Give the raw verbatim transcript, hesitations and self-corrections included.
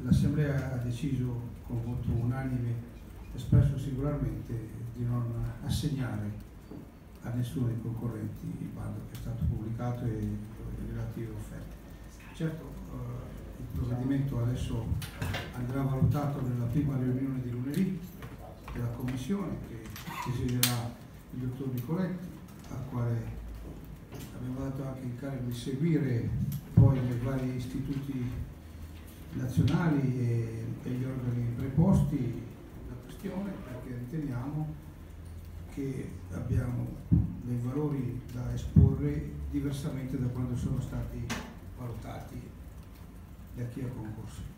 l'Assemblea ha deciso con voto unanime, espresso singolarmente, di non assegnare a nessuno dei concorrenti il bando che è stato pubblicato e le relative offerte. Certo, eh, il provvedimento adesso andrà valutato nella prima riunione di lunedì della Commissione che presiederà il dottor Nicoletti, al quale abbiamo dato anche il carico di seguire poi nei vari istituti nazionali e, e gli organi preposti la questione, perché riteniamo che abbiamo dei valori da esporre diversamente da quando sono stati valutati da chi ha concorso.